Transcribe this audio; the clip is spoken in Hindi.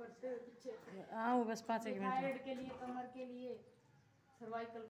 करते हुए पीछे। हाँ वो बस 5 एक मिनट थायराइड के लिए, कमर के लिए, सर्वाइकल